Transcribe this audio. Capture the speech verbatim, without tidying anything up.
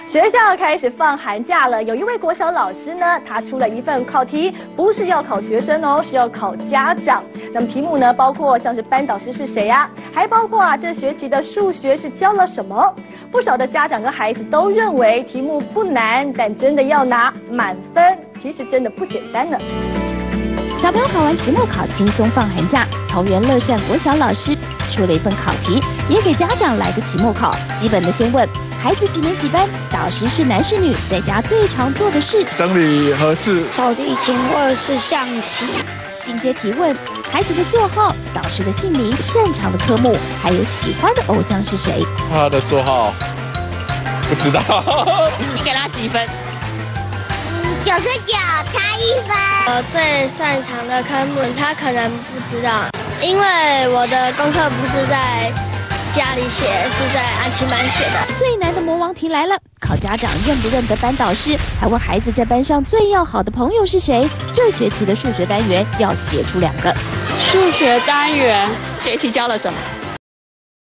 学校开始放寒假了，有一位国小老师呢，他出了一份考题，不是要考学生哦，是要考家长。那么题目呢，包括像是班导师是谁呀、啊，还包括啊这学期的数学是教了什么。不少的家长跟孩子都认为题目不难，但真的要拿满分，其实真的不简单呢。 小朋友考完期末考，轻松放寒假。桃园乐善国小老师出了一份考题，也给家长来个期末考。基本的先问孩子几年几班，导师是男是女，在家最常做的事整理和事、 扫地勤或者是象棋。 进阶提问孩子的座号、导师的姓名、擅长的科目，还有喜欢的偶像是谁。 他的座号不知道。 你给他几分？ 九十九，差一分。我最擅长的科目，他可能不知道，因为我的功课不是在家里写，是在安亲班写的。 最难的魔王题来了，考家长认不认得班导师，还问孩子在班上最要好的朋友是谁。这学期的数学单元要写出两个。 数学单元学期教了什么？